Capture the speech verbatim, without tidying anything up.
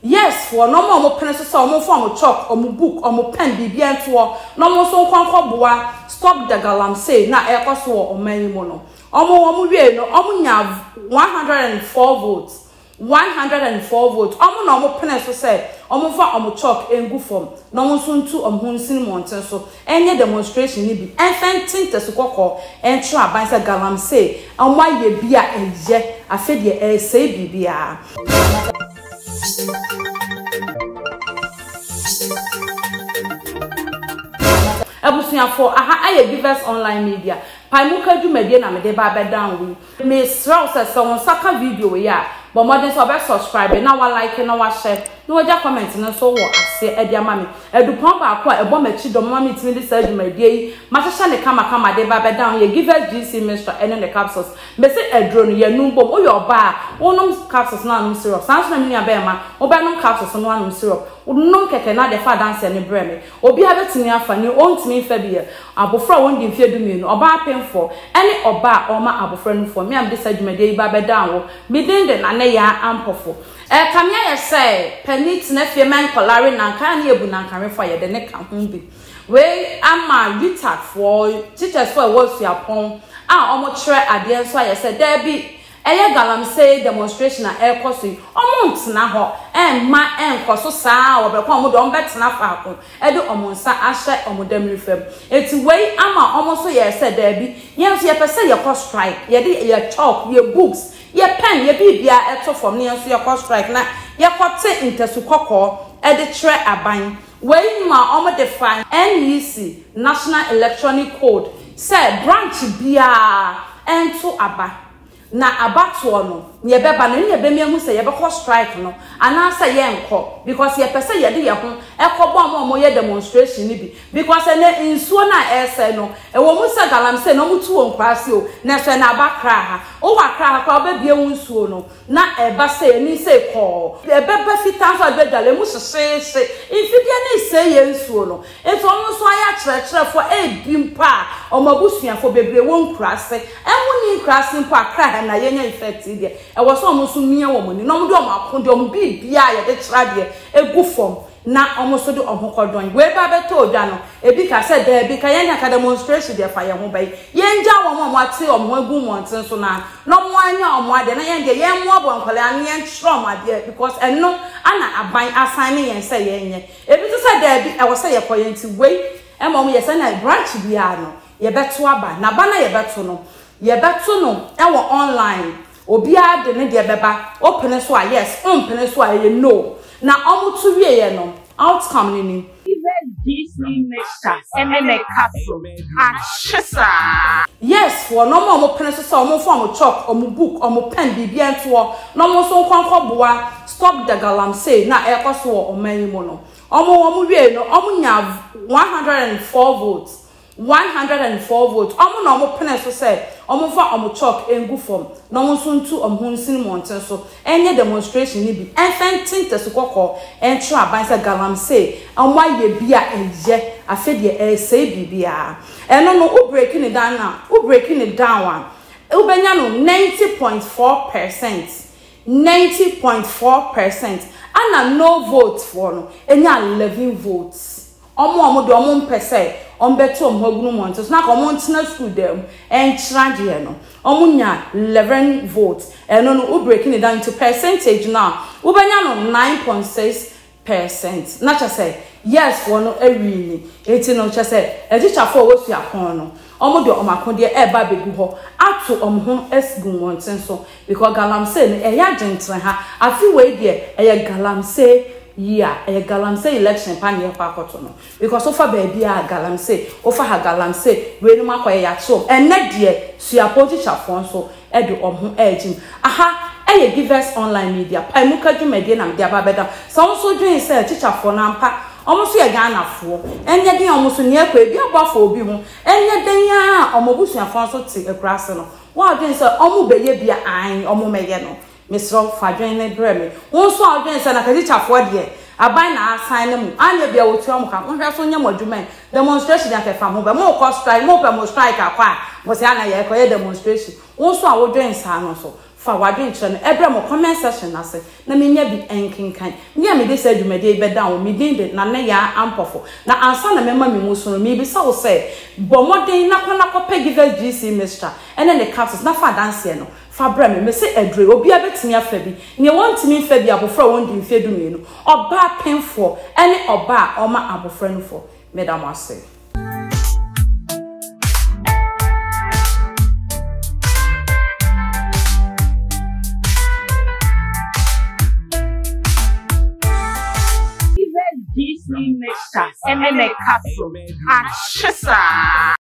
yes for no more mo pen so mo form chalk or mo book or mo pen bibi ento no mo so kwankwa boa stop the galamsey na e koso o man mo no omo omo wie no omo nya one hundred four votes one hundred four votes omo no mo pen so say omo fa omo chalk engu form no mo so ntu omo hunsin monten so enye demonstration ni bi enfentin tesukoko entro aban say galamsey omo aye bia enje afedie e say bibia Ebusuya for aha aye givers online media paimuka dwumade na me de ba be down we me sraw se se won saka video we ya but modern so be subscribe na wa like na wa share na wa ja comment na so wo ase e dia ma me edupon ba akwa ebo machi do ma me timi de sa dwumade yi ma hehya ne kama kama de ba be down ye givers gc mister ene ne capsules me se edro no ye numbom o yo ba wonom capsules na anum syrup sans na me ba ma wo ba nom capsules no anum syrup wonom keke na de fa dance ne breme obi ha betimi afa ni ontimi fa bi abofra won di mfie dumi no oba apemfo ene oba oma abofra no fo me am de sa dwumade yi ba be down wo me den de na ne ya ampofo eh kamia ye say penit na fie man kolare na kan na ebu na kan refo ye de ne kan ho bi we ama vitat for teachers for was your pon ah omo kire ade so ye say there be eye galamsey demonstration na e koso omo ntena ho en ma en koso saa obekwa omo do ombetena fa akon e de omo nsa ahye omo damri fam eti we ama omo so ye say there be yen so ye pese ye ko strike ye de ye chalk ye books ye pen ye bibia eto from ne so ye ko strike na ye ko te intesu kokko e de tre aban we ma omo define N E C National Electronic Code say branch bia ento aba na abatuo no ye beba no ye be mehu say ye be ko strike no ana say ye enko because ye pese ye de ye ho ekobo am am ye demonstration ni bi because ene insuo na ese no e wo mu say galamsey no mutu won kwase o na so na abakra ha o wakra ha kwa oba bie nsuo no na e ba say ni say ko e beba fitan so be dale mu sese ifidie na say ye nsuo no eto no so aya kire kire fo e bimpa o mabusuafo bebre won krase emu ni krase mpo akra na yenya effect dia e wo so omo so mia wo mo ni no mo do omo akon de omo bibia ye de kira de egu fom na omo so de omo kodon we ba beto odwa no e bi ka se da bi ka yenya ka demonstration de fa ye ho bai yenja wo mo mo ate omo egu monten so na no mo anya omo ade na yenge ye mo abo nkwale an yen trom ade because eno ana aban assign yen se yenye e bi to se da bi e wo se ye koyenti we e mo mo ye se na branch bia no ye beto aba na ba na ye beto no ye beto no e wo online obi ade ne de beba open so a yes open so a ye no na omo to wie ye no outcome ni ni even this mister ene capsule achisa yes for no more open so so omo form chalk omo book omo pen bibi ento no mo so kwankwa boa stop the galamsey na e koso o man mo no omo omo wie no omo nya one hundred four votes one hundred four votes omo no mo pen so say omo fa omo chalk engu form no mo so ntu omo hunsin monten so enye demonstration ni bi enfentin tesukoko entro aban say galamsey omo aye bia enje afedie e say bibia eno no u breaking it down now u breaking it down one u benya no ninety point four percent ninety point four percent and no votes for no enya eleven votes omo omo do omo mpese ombeto omhagunu montes na ko montena school dem enchira de no omunya eleven votes eno no u breaking it down into percentage now u benya no nine point six percent na cha say yes for no ewini eti no cha say e teacher for wo su akon no omo de omakon de e ba begu ho ato omho esgu monten so because galamsey no e ya gentle ha afi we de e galamsey yeah e galamsey election pan ye kwa koto no because ofa baby a galamsey ofa ha galamsey we ni makoye ya so enne de suapo teacher fon so e de omho ejim aha e givers online media paimuka dwumade na de ababeda so so dwen say teacher fon na mpa omo so ye Ghana fo enye den omo so ne akwa bi abafo obi ho enye den ya omo busuafo so te ekrase no wa dwen say omo beye bia an omo meye no misro fadwen ne breme won so adwen say na teacher fo de aban na assign mu anya bia wotu omo ka won hwe so nya modwuman demonstration ya kefa ho be mo ko strike mo pe mo strike akwa mo se ana ye ko ye demonstration won so awodwen sa no so fa wadwen kire no ebra mo comment section na se na menya bi enkenkan me a me de say dwumade be down me din de na na ya ampofo na ansa na mema me muso no me bi sa wo say bomoden na kona kopa give G C mixture ene ne capsules na fa dance no fa bra me me say edre obi abetimi afa bi ne wontimi fa bi abofra wondi mfe dumie no oba penfo ene oba oma abofra no fo madam ase G C mixture and then a capsule. Ah,